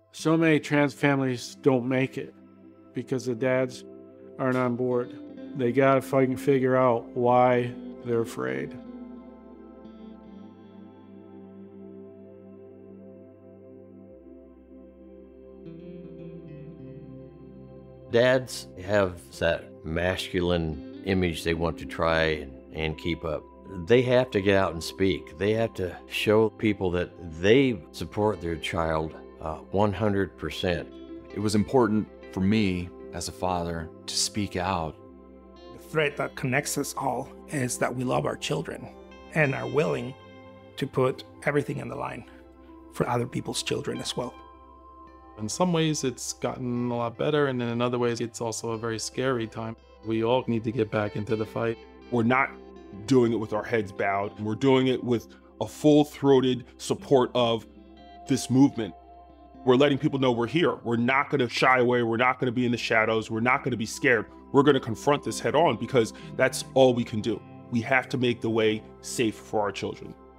So many trans families don't make it because the dads aren't on board. They gotta fucking figure out why they're afraid. Dads have that masculine image they want to try and keep up. They have to get out and speak. They have to show people that they support their child 100%. It was important for me as a father to speak out. The thread that connects us all is that we love our children and are willing to put everything in the line for other people's children as well. In some ways, it's gotten a lot better, and in other ways, it's also a very scary time. We all need to get back into the fight. We're not doing it with our heads bowed. We're doing it with a full-throated support of this movement. We're letting people know we're here. We're not going to shy away. We're not going to be in the shadows. We're not going to be scared. We're going to confront this head on because that's all we can do. We have to make the way safe for our children.